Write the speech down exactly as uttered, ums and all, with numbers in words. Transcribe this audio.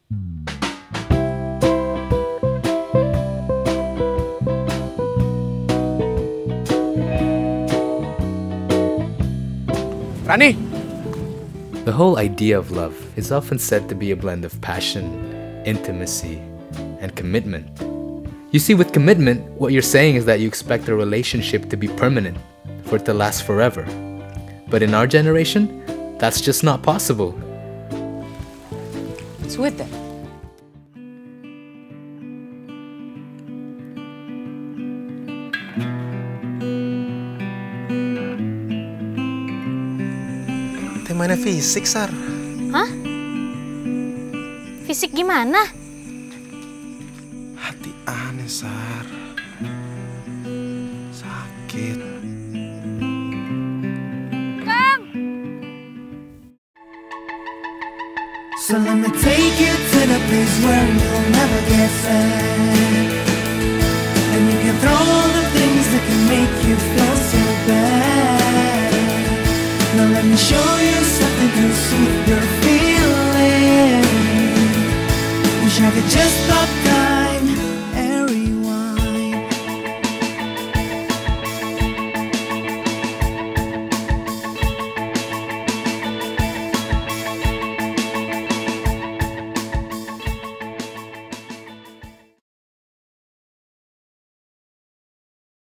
Rani! The whole idea of love is often said to be a blend of passion, intimacy, and commitment. You see, with commitment, what you're saying is that you expect a relationship to be permanent, for it to last forever. But in our generation, that's just not possible. It's with it. Temanya fisik, Sar. Hah? Fisik gimana? Hati aneh, Sar. Sakit. Kang! So let me take you to the place where you'll never get sad. And you can throw all the things that can make you feel so bad. Now let me show you something to soothe your feeling. Wish I could just stop